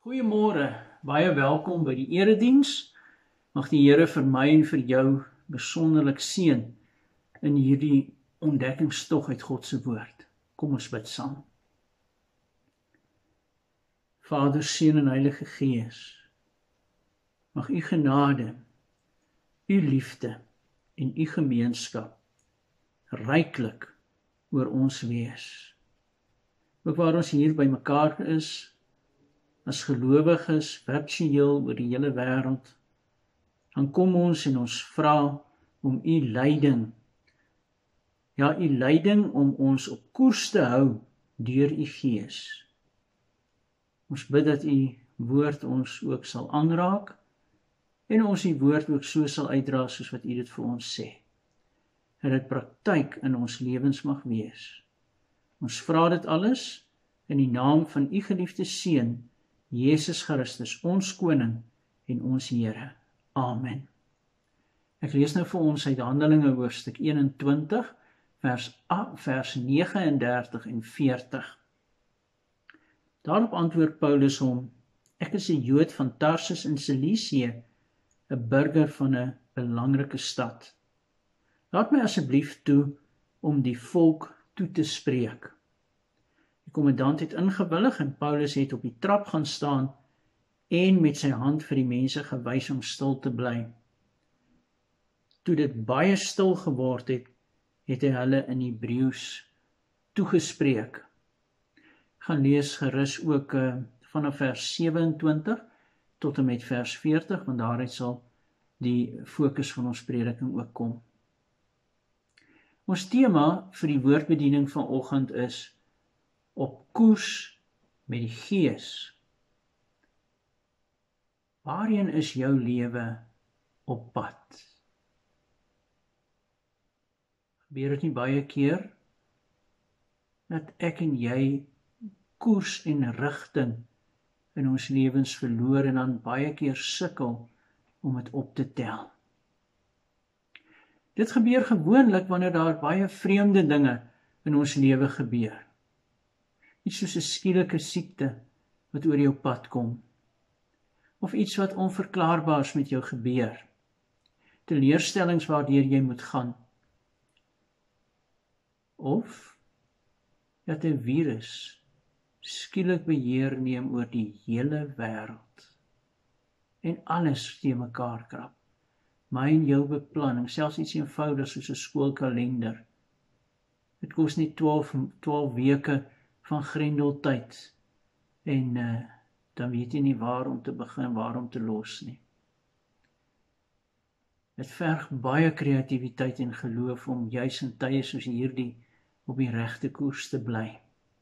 Goeiemôre, baie welkom by die erediens. Mag die Here vir my en vir jou besonderlik seën in hierdie ontdekkingstog uit God se woord. Kom ons bid saam. Vader, Seun en Heilige Gees, mag u genade, u liefde en u gemeenskap ryklik oor ons wees. Ook waar ons hier by mekaar is, as gelowiges, virtueel oor die hele wêreld, dan kom ons en ons vra om u leiding, ja, u leiding om ons op koers te hou deur u Gees. Ons bid dat u woord ons ook sal aanraak en ons die woord ook so sal uitdra soos wat u dit vir ons sê. Dat dit praktyk in ons lewens mag wees. Ons vra dit alles in die naam van u geliefde Seun, Jesus Christus, ons Koning en ons Here. Amen. Ek lees nou vir ons uit Handelinge hoofstuk 21, vers 39 en 40. Daarop antwoord Paulus hom: Ek is 'n Jood van Tarsus in Cilicië, 'n burger van 'n belangrike stad. Laat my asseblief toe om die volk toe te spreek. Die kommandant het ingewillig en Paulus het op die trap gaan staan en met sy hand vir die mense gewys om stil te bly. Toe dit baie stil geword het, het hy hulle in Hebreëus toegespreek. Gaan lees gerus ook vanaf vers 27 tot en met vers 40, want daaruit sal die fokus van ons prediking ook kom. Ons tema vir die woordbediening vanoggend is op koers met die Gees. Waarheen is jou lewe op pad? Gebeur dit nie baie keer dat ek en jy koers en rigting in ons lewens verloor en dan baie keer sukkel om dit op te tel? Dit gebeur gewoonlik wanneer daar baie vreemde dinge in ons lewe gebeur. Iets soos 'n skielike siekte wat oor jou pad kom. Of iets wat onverklaarbaars met jou gebeur. Teleurstellings waardeur jy moet gaan. Of dat 'n virus skielik beheer neem oor die hele wêreld. En alles te mekaar krap. My en jou beplanning, selfs iets eenvoudigs soos 'n skoolkalender. Dit kos net 12 weke van grendeltyd en dan weet jy nie waar om te begin, waar om te los nie. Dit verg baie kreatiwiteit en geloof om juis in tye soos hierdie op die regte koers te bly.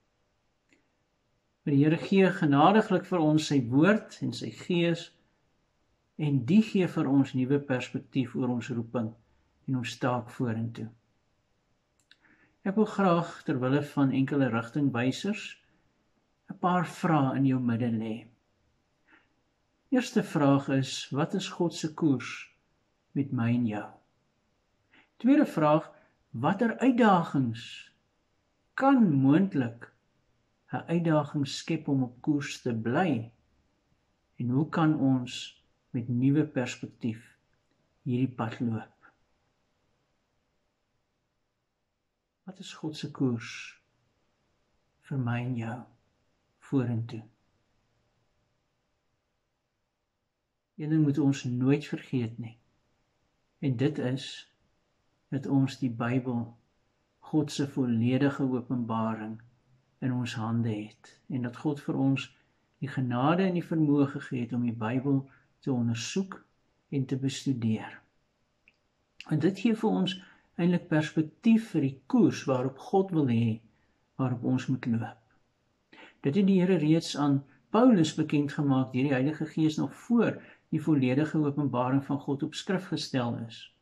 Maar die Here gee genadiglik vir ons sy woord en sy Gees en die gee vir ons nuwe perspektief oor ons roeping en ons taak vorentoe. Ek wil graag terwille van enkele rigtingwysers 'n paar vrae in jou midde lê. Eerste vraag is: wat is God se koers met my en jou? Tweede vraag: watter uitdagings kan moontlik 'n uitdaging skep om op koers te bly? En hoe kan ons met nuwe perspektief hierdie pad loop? Wat is God se koers vir my en jou vorentoe? Een ding moet ons nooit vergeet nie. En dit is dat ons die Bybel, God se volledige openbaring in ons hande het. En dat God vir ons die genade en die vermoë gegee het om die Bybel te ondersoek en te bestudeer. En dit gee vir ons eintlik perspektief vir die koers waarop God wil hê, waarop ons moet loop. Dit het die Here reeds aan Paulus bekend gemaak deur die Heilige Gees nog voor die volledige openbaring van God op skrif gestel is.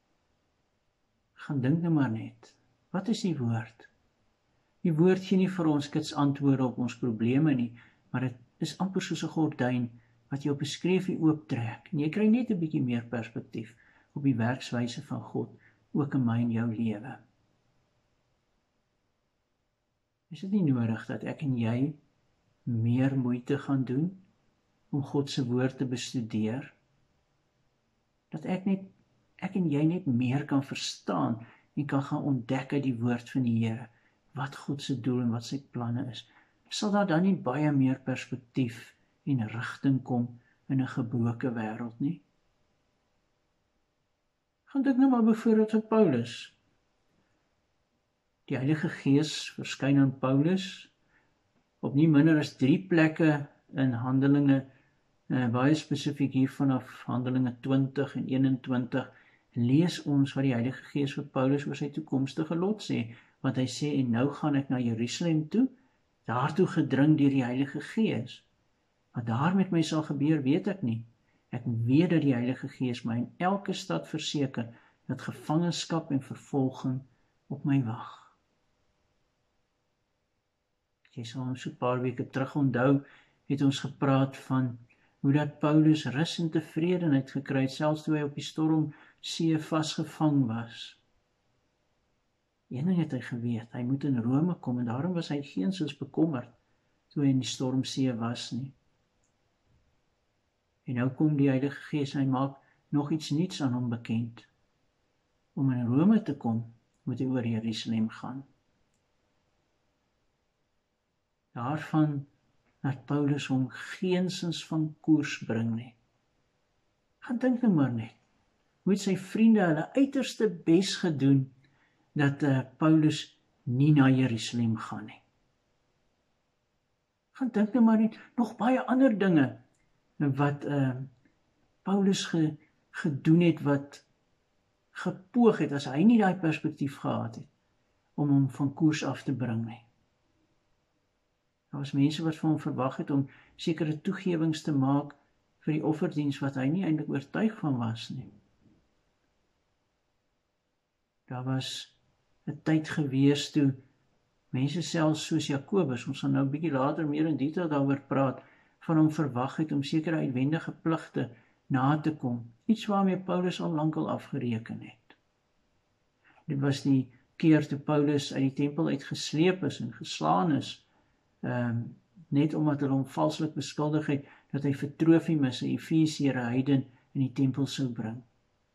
Gaan dink nou maar net, wat is die woord? Die woord gee nie vir ons kits antwoorde op ons probleme nie, maar dit is amper soos 'n gordyn wat jy op 'n skreefie ooptrek. En jy kry net 'n bietjie meer perspektief op die werkswyse van God, ook in my en jou lewe. Is dit nie nodig dat ek en jy meer moeite gaan doen om God se woord te bestudeer, dat ek en jy net meer kan verstaan en kan gaan ontdek uit die woord van die Here, wat God se doel en wat sy planne is. Sal daar dan nie baie meer perspektief en rigting kom in 'n gebroke wêreld nie? Gaan dink nou maar byvoorbeeld vir Paulus. Die Heilige Gees verskyn aan Paulus op nie minder as 3 plekke in Handelinge, baie spesifiek hier vanaf Handelinge 20 en 21, lees ons wat die Heilige Gees vir Paulus oor sy toekomstige lot sê, want hy sê, en nou gaan ek na Jerusalem toe, daartoe gedring deur die Heilige Gees. Wat daar met my sal gebeur, weet ek nie. Ek weet dat die Heilige Gees my in elke stad verseker, dat gevangenskap en vervolging op my wag. Jy sal ons so 'n paar weke terug onthou, het ons gepraat van hoe dat Paulus rus en tevredenheid gekry het, selfs toe hy op die stormsee vasgevang was. Een ding het hy geweet, hy moet in Rome kom, en daarom was hy geensins bekommerd toe hy in die stormsee was nie. En nou kom die Heilige Gees, hy maak nog iets niets aan hom bekend. Om in Rome te kom, moet hy oor Jerusalem gaan. Daarvan dat Paulus hom geensins van koers bring nie. Gaan dink nou maar net, hoe het sy vriende hulle uiterste bes gedoen, dat Paulus nie na Jerusalem gaan nie. Gaan dink nou maar net, nog baie ander dinge, wat Paulus gedoen het, wat gepoog het, as hy nie daai perspektief gehad het, om hom van koers af te bring nie. Daar was mense wat van hom verwag het om sekere toegewings te maak vir die offerdiens wat hy nie eintlik oortuig van was nie. Daar was 'n tyd gewees toe mense selfs soos Jakobus, ons gaan nou 'n bietjie later meer in detail daaroor praat, van hom verwag het om sekere uitwendige pligte na te kom, iets waarmee Paulus al lankal afgereken het. Dit was die keer toe Paulus uit die tempel uitgesleep is en geslaan is, net omdat hulle hom valslik beskuldig het, dat hy vir Trofimus, 'n Efesiërs heiden, in die tempel sou bring.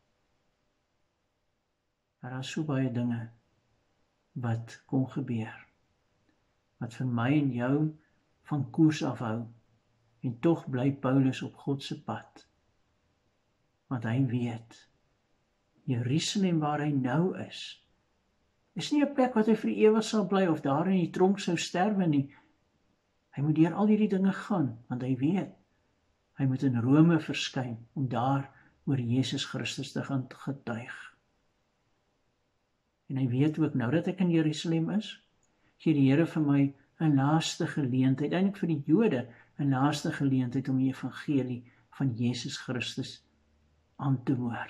Daar is so baie dinge wat kon gebeur, wat vir my en jou van koers afhou, en tog bly Paulus op God se pad, want hy weet, Jerusalem waar hy nou is nie 'n plek wat hy vir ewig sal bly, of daar in die tronk sou sterwe nie. Hy moet deur al hierdie dinge gaan, want hy weet, hy moet in Rome verskyn, om daar oor Jesus Christus te gaan getuig. En hy weet ook, nou dat ek in Jerusalem is, gee die Here vir my 'n laaste geleentheid, eintlik vir die Jode, 'n laaste geleentheid om die evangelie van Jesus Christus aan te hoor.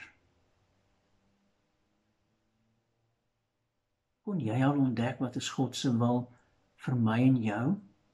Kon jy al ontdek wat is God se wil vir my en jou?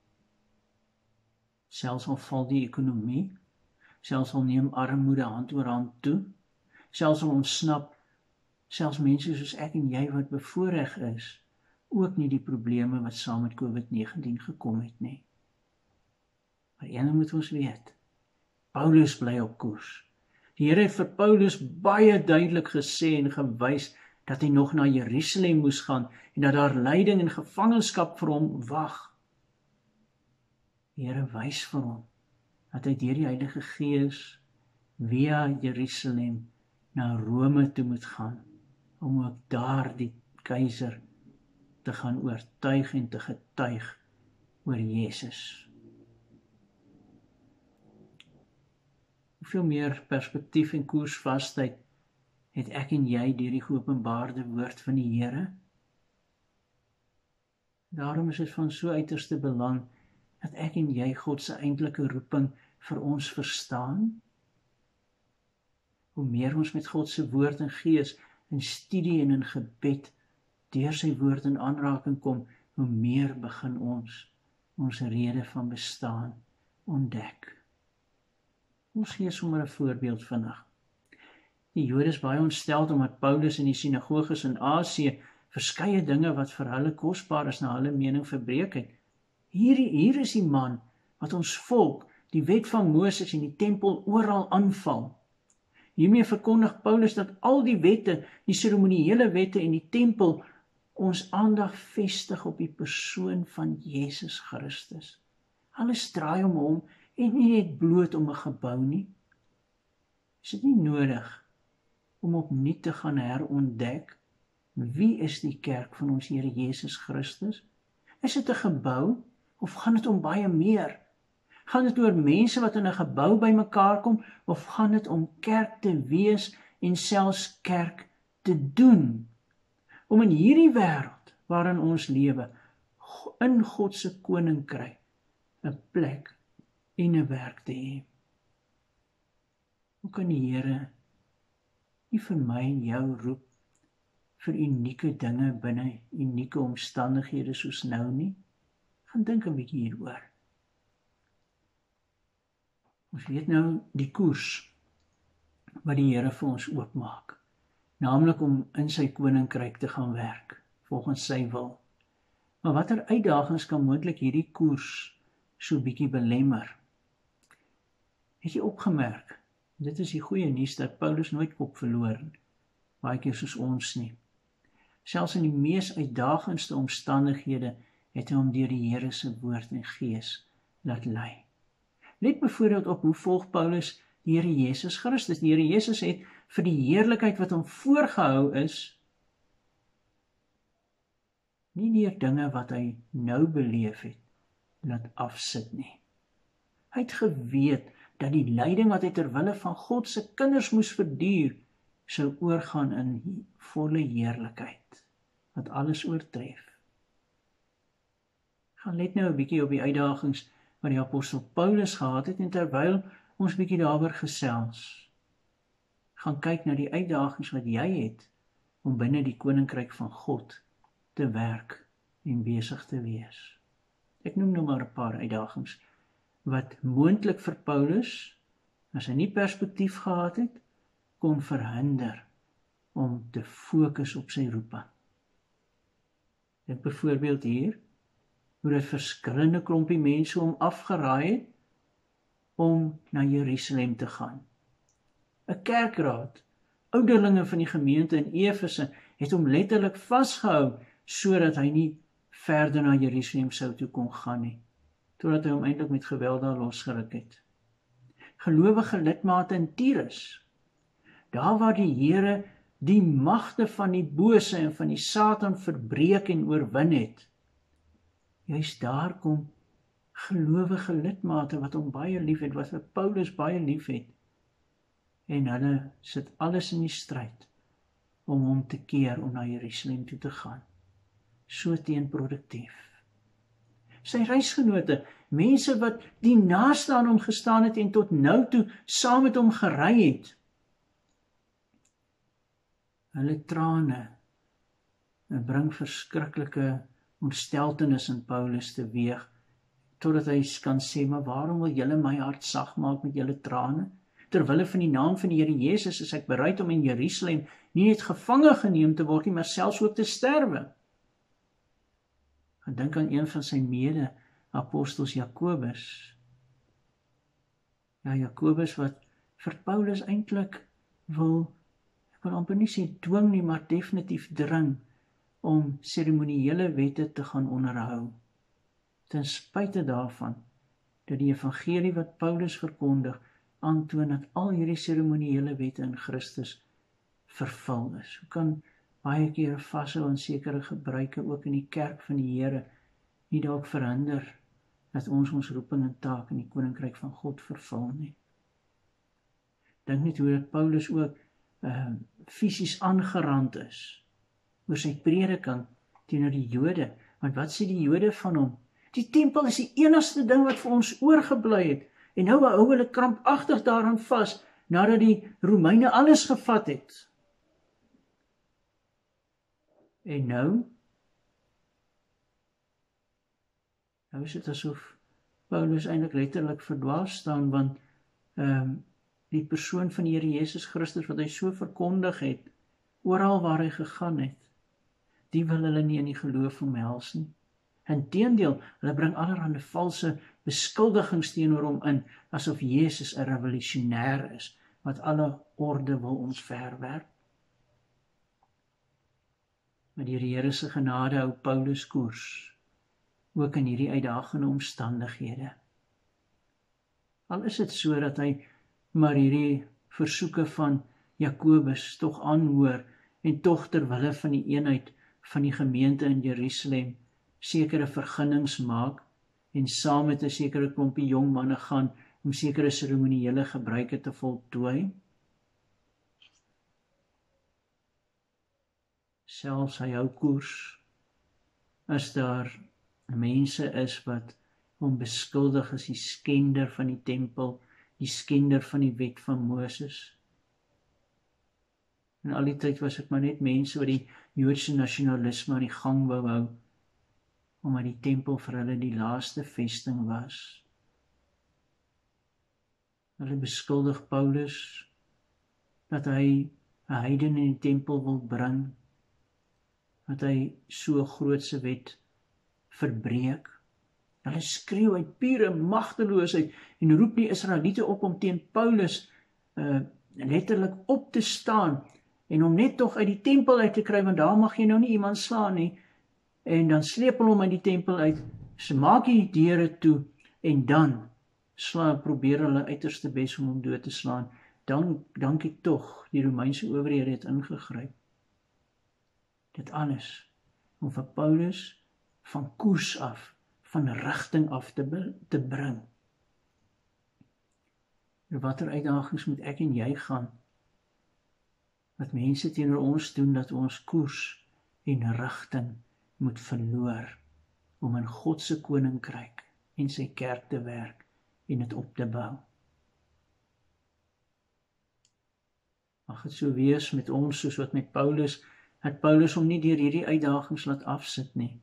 Selfs al val die ekonomie, selfs al neem armoede hand oor hand toe, selfs al ontsnap, selfs mense soos ek en jy wat bevoorreg is, ook nie die probleme wat saam met COVID-19 gekom het nie. Maar een moet ons weet, Paulus bly op koers. Die Here het vir Paulus baie duidelik gesê en gewys dat hy nog na Jerusalem moes gaan en dat daar lyding en gevangenskap vir hom wag. Die Here wys vir hom dat hy deur die Heilige Gees via Jerusalem na Rome toe moet gaan, om ook daar die keiser te gaan oortuig en te getuig oor Jesus. Hoeveel meer perspektief en koersvastheid het ek en jy deur die geopenbaarde woord van die Here? Daarom is dit van so uiterste belang dat ek en jy God se eintlike roeping vir ons verstaan. Hoe meer ons met God se woord en gees in studie en in gebed deur sy woord in aanraking kom, hoe meer begin ons rede van bestaan ontdek. Ons gee sommer 'n voorbeeld vandag. Die Jode is baie ontsteld omdat Paulus in die sinagoges in Asië verskeie dinge wat vir hulle kosbaar is na hulle mening verbreek het. Hier is die man wat ons volk die wet van Moses en die tempel oral aanval. Hiermee verkondig Paulus dat al die wette, die seremoniële wette en die tempel, ons aandag vestig op die persoon van Jesus Christus. Alles draai om hom en nie net bloot om 'n gebou nie. Is dit nie nodig om opnuut te gaan herontdek, wie is die kerk van ons Here Jesus Christus? Is dit 'n gebou of gaan dit om baie meer? Gaan dit oor mense wat in 'n gebou bymekaar kom of gaan dit om kerk te wees en selfs kerk te doen? Om in hierdie wêreld waarin ons lewe, in God se koninkryk, 'n plek en 'n werk te hê. Hoe kan die Here nie vir my en jou roep vir unieke dinge binne unieke omstandighede soos nou nie? Gaan dink 'n bietjie hieroor. Ons weet nou die koers wat die Here vir ons oopmaak, naamlik om in sy koninkryk te gaan werk, volgens sy wil. Maar watter uitdagings kan moontlik hierdie koers so bietjie belemmer? Het jy opgemerk, dit is die goeie nuus dat Paulus nooit kop verloor, baie keer soos ons nie. Selfs in die mees uitdagendste omstandighede het hy hom deur die Here se woord en gees laat lei. Let byvoorbeeld op hoe volg Paulus die Here Jesus Christus. Die Here Jesus het vir die heerlikheid wat hom voorgehou is, nie deur dinge wat hy nou beleef het, laat afsit nie. Hy het geweet dat die lyding wat hy terwille van God se kinders moes verduur, sou oorgaan in volle heerlikheid, wat alles oortref. Gaan let nou 'n bietjie op die uitdagings wat die apostel Paulus gehad het, en terwyl ons bietjie daaroor gesels, gaan kyk na die uitdagings wat jy het, om binne die koninkryk van God te werk en besig te wees. Ek noem nou maar 'n paar uitdagings, wat moontlik vir Paulus, as hy nie perspektief gehad het, kon verhinder om te fokus op sy roeping. Dink byvoorbeeld hier, hoe dit verskillende klompie mense hom afgeraai het, om na Jerusalem te gaan. 'n Kerkraad, ouderlinge van die gemeente in Efese, het hom letterlik vasgehou, sodat hy nie verder na Jerusalem sou toe kon gaan nie, totdat hy hom eintlik met geweld daar losgeruk het. Gelowige lidmate in Tyrus, daar waar die Here die magte van die bose en van die Satan verbreek en oorwin het, juist daar kom gelowige lidmate wat hom baie lief het, wat vir Paulus baie lief het, en hulle sit alles in die stryd om hom te keer om na Jerusalem toe te gaan. So teenproduktief. Sy reisgenote, mense wat die naaste aan hom gestaan het en tot nou toe saam met hom gery het, hulle trane bring verskriklike ontsteltenis in Paulus teweeg, totdat hy kan sê, maar waarom wil julle my hart sag maak met julle trane? Terwille van die naam van die Here Jesus is ek bereid om in Jerusalem nie net gevange geneem te word nie, maar selfs ook te sterwe. Ek dink aan een van sy mede-apostels, Jakobus. Ja, Jakobus wat vir Paulus eintlik wil, ek wil amper nie sê dwing nie, maar definitief dring om seremoniële wette te gaan onderhou. Ten spyte daarvan dat die evangelie wat Paulus verkondig aantoon dat al hierdie seremoniële wette in Christus vervul is. Hoe kan baie keer vashou aan sekere gebruike ook in die kerk van die Here nie dalk verhinder dat ons roeping en taak in die koninkryk van God vervul nie. Dink net hoe dat Paulus ook fisies aangerand is oor sy prediking teenoor die Jode, want wat sê die Jode van hom? Die tempel is die enigste ding wat vir ons oorgebly het, en nou hou hulle krampagtig daaraan vas, nadat die Romeine alles gevat het. En nou is dit asof Paulus eintlik letterlik verdwaas staan, want die persoon van die Here Jesus Christus wat hy so verkondig het, oral waar hy gegaan het, die wil hulle nie in die geloof omhels nie. Inteendeel, hulle bring allerhande valse beskuldigings teenoor hom in, asof Jesus 'n revolusionêr is, wat alle orde wil omverwerp. Maar deur die Here se genade hou Paulus koers, ook in hierdie uitdagende omstandighede. Al is dit so dat hy maar hierdie versoeke van Jakobus tog aanhoor en tog ter wille van die eenheid van die gemeente in Jerusalem sekere vergunnings maak en saam met 'n sekere klompie jong manne gaan om sekere seremoniële gebruike te voltooi. Selfs hy hou koers as daar mense is wat hom beskuldig as die skender van die tempel, die skender van die wet van Moses. En al die tyd was dit maar net mense wat die Joodse nasionalisme aan die gang wou hou, omdat die tempel vir hulle die laaste vesting was. Hulle beskuldig Paulus dat hy 'n heiden in die tempel wil bring, dat hy so grootse wet verbreek. Hulle skreeu uit pure magteloosheid en roep die Israeliete op om teen Paulus letterlik op te staan en om net tog uit die tempel uit te kry, want daar mag jy nou nie iemand slaan nie. En dan sleep hulle hom uit die tempel uit, sy maak die deure toe en dan probeer hulle uiterste bes om hom dood te slaan. Dankie tog, die Romeinse owerhede het ingegryp. Dit alles om vir Paulus van koers af, van rigting af te bring. Watter uitdagings moet ek en jy gaan? Wat mense teenoor ons doen, dat ons koers en rigting moet verloor, om in God se koninkryk en sy kerk te werk en dit op te bou. Mag dit so wees met ons, soos wat met Paulus, dat Paulus hom nie deur hierdie uitdagings laat afsit nie.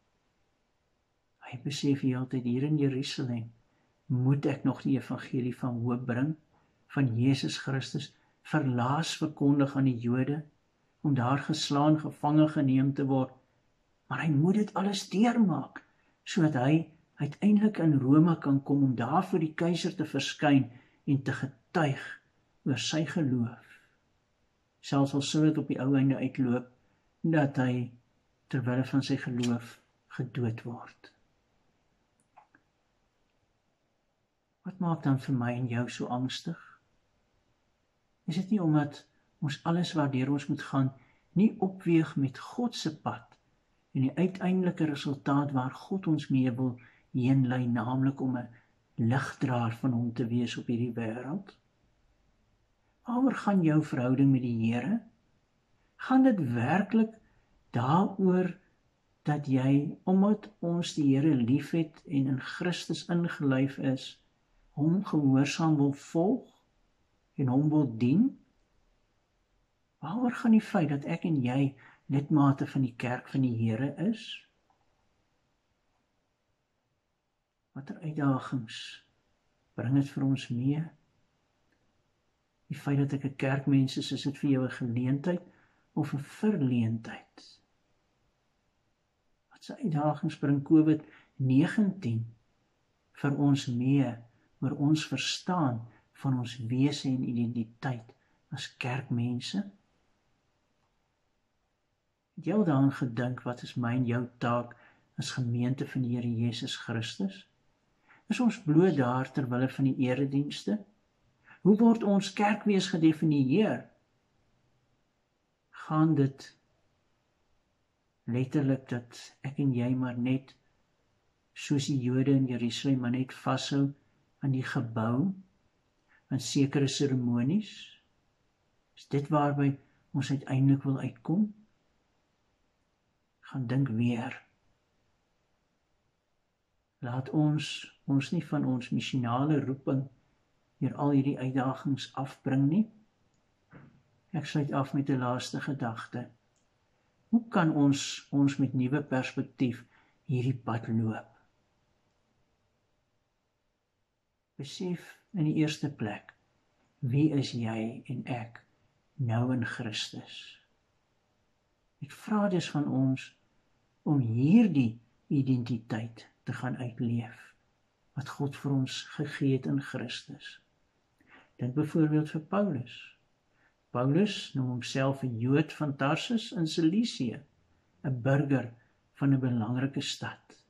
Hy besef die hele tyd, hier in Jerusalem, moet ek nog die evangelie van hoop bring, van Jesus Christus, verlaas verkondig aan die Jode, om daar geslaan, gevange geneem te word. Maar hy moet dit alles deurmaak, sodat hy uiteindelik in Rome kan kom, om daar voor die keiser te verskyn en te getuig oor sy geloof. Selfs al sou dit op die ou einde uitloop, dat hy terwille van sy geloof gedood word. Wat maak dan vir my en jou so angstig? Is dit nie omdat ons alles waardeur ons moet gaan, nie opweeg met God se pad, en die uiteindelike resultaat waar God ons mee wil heen lei, naamlik om 'n ligdraer van hom te wees op hierdie wêreld? Waaroor gaan jou verhouding met die Here? Gaan dit werklik daaroor dat jy, omdat ons die Here liefhet en in Christus ingelyf is, hom gehoorsaam wil volg en hom wil dien? Waaroor gaan die feit dat ek en jy lidmate van die kerk van die Here is? Watter uitdagings bring dit vir ons mee? Die feit dat ek 'n kerkmens is dit vir jou 'n geleentheid of 'n verleentheid? Wat se uitdagings bring COVID-19 vir ons mee oor ons verstaan van ons wese en identiteit as kerkmense? Het jy al daaraan gedink, wat is my en jou taak as gemeente van die Here Jesus Christus? Is ons bloot daar terwille van die eredienste? Hoe word ons kerkwees gedefinieer? Gaan dit letterlik dat ek en jy maar net, soos die Jode in Jerusalem, maar net vashou aan die gebou, aan sekere seremonies? Is dit waarby ons uiteindelik wil uitkom? Gaan dink weer. Laat ons nie van ons missionale roeping deur al hierdie uitdagings afbring nie. Ek sluit af met 'n laaste gedagte. Hoe kan ons met nuwe perspektief hierdie pad loop? Besef in die eerste plek, wie is jy en ek nou in Christus? Ek vra dus van ons om hierdie identiteit te gaan uitleef, wat God vir ons gegee het in Christus. Dink byvoorbeeld vir Paulus. Paulus noem homself 'n Jood van Tarsus in Cilicië, 'n burger van 'n belangrike stad.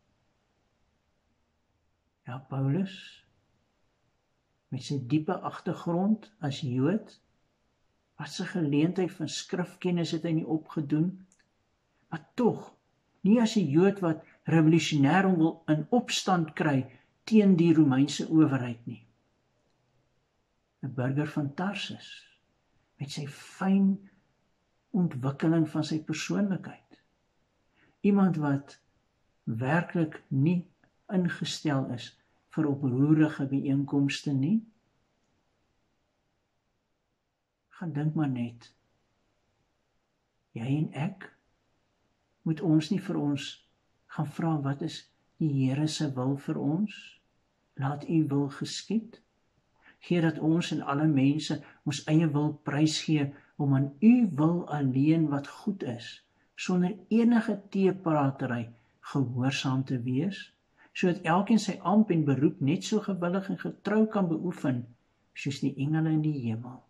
Ja, Paulus, met sy diepe agtergrond as Jood, wat sy geleentheid van skrifkennis het hy nie opgedoen, maar tog, nie as 'n Jood wat revolusionêr hom wil in opstand kry teen die Romeinse owerheid nie. 'n burger van Tarsus, met sy fyn ontwikkeling van sy persoonlikheid. Iemand wat werklik nie ingestel is vir oproerige byeenkomste nie. Gaan dink maar net, jy en ek, moet ons nie vir ons gaan vra wat is die Here se wil vir ons? Laat U wil geskied. Gee dat ons en alle mense ons eie wil prysgee om aan U wil alleen wat goed is, sonder enige teepratery gehoorsaam te wees, sodat elkeen sy ampt en beroep net so gewillig en getrou kan beoefen, soos die engele in die hemel.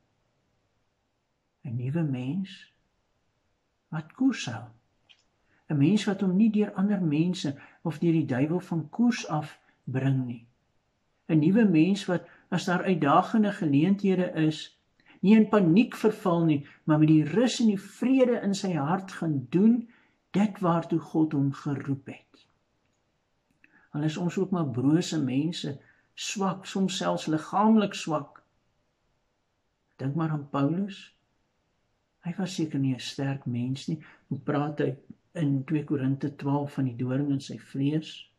'n nuwe mens wat koers hou. 'n mens wat hom nie deur ander mense of deur die duiwel van koers af bring nie. 'n nuwe mens wat, as daar uitdagende geleenthede is, nie in paniek verval nie, maar met die rus en die vrede in sy hart gaan doen, dit waartoe God hom geroep het. Al is ons ook maar brose mense, swak, soms selfs liggaamlik swak. Dink maar aan Paulus. Hy was seker nie 'n sterk mens nie. Hoe praat hy in 2 Korinte 12 van die doring in sy vlees?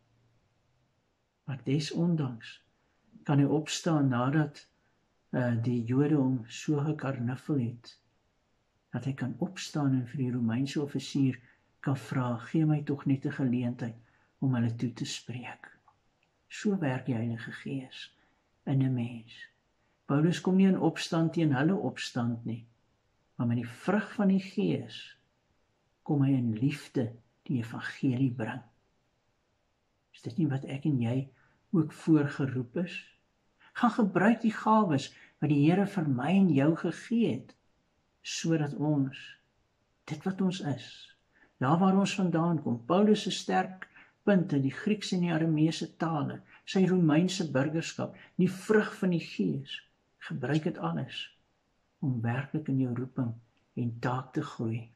Maar desondanks kan hy opstaan nadat die Jode hom so gekarnuffel het, dat hy kan opstaan en vir die Romeinse offisier kan vra, gee my tog net 'n geleentheid om hulle toe te spreek. So werk die Heilige Gees in 'n mens. Paulus kom nie in opstand teen hulle opstand nie, maar met die vrug van die Gees kom hy in liefde die evangelie bring. Is dit nie wat ek en jy ook voorgeroep is? Gaan gebruik die gawes wat die Here vir my en jou gegee het, sodat ons, dit wat ons is, daar waar ons vandaan kom, Paulus se sterk punte, die Griekse en die Arameese tale, sy Romeinse burgerskap, die vrug van die Gees, gebruik dit alles om werklik in jou roeping en taak te groei.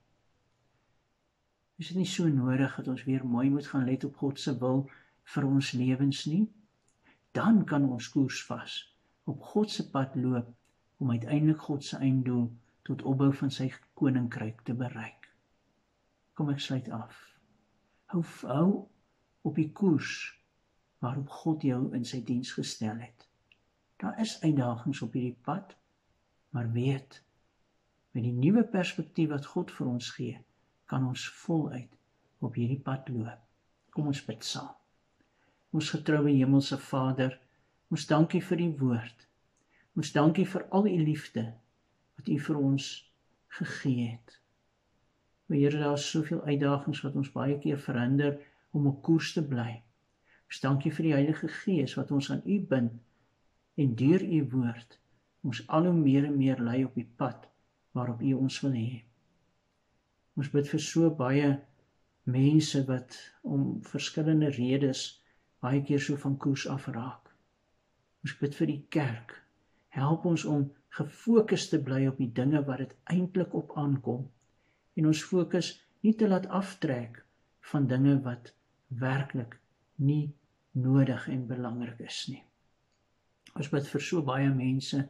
Is dit nie so nodig dat ons weer mooi moet gaan let op God se wil vir ons lewens nie? Dan kan ons koers vas, op God se pad loop, om uiteindelik God se einddoel tot opbou van sy koninkryk te bereik. Kom ek sluit af. Hou op die koers waarop God jou in sy diens gestel het. Daar is uitdagings op hierdie pad, maar weet, met die nuwe perspektief wat God vir ons gee, kan ons voluit op hierdie pad loop. Kom ons bid saam. Ons getroue Hemelse Vader, ons dankie vir die woord. Ons dankie vir al U liefde wat U vir ons gegee het. Here, daar is soveel uitdagings wat ons baie keer verhinder om op koers te bly. Ons dankie vir die Heilige Gees wat ons aan U bind en deur U woord ons al hoe meer en meer lei op die pad waarop U ons wil hê. Ons bid vir so baie mense wat om verskillende redes baie keer so van koers afraak. Ons bid vir die kerk. Help ons om gefokus te bly op die dinge wat dit eintlik op aankom en ons fokus nie te laat aftrek van dinge wat werklik nie nodig en belangrik is nie. Ons bid vir so baie mense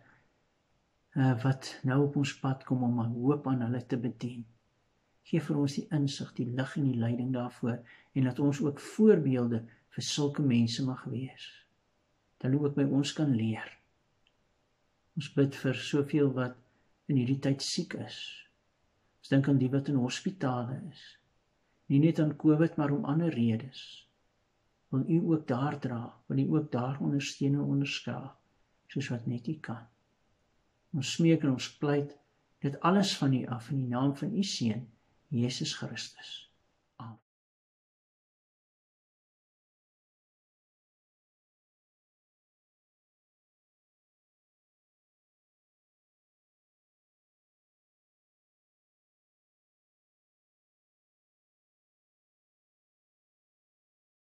wat nou op ons pad kom om hoop aan hulle te bedien. Gee vir ons die insig, die lig en die leiding daarvoor en laat ons ook voorbeelde vir sulke mense mag wees. Dat hulle ook by ons kan leer. Ons bid vir soveel wat in hierdie tyd siek is. Ons dink aan die wat in hospitale is. Nie net aan COVID, maar om ander redes. Wil U ook daar dra, wil U ook daar ondersteun en onderskraag, soos wat net U kan. Ons smeek en ons pleit dit alles van U af in die naam van U Seun, Jesus Christus.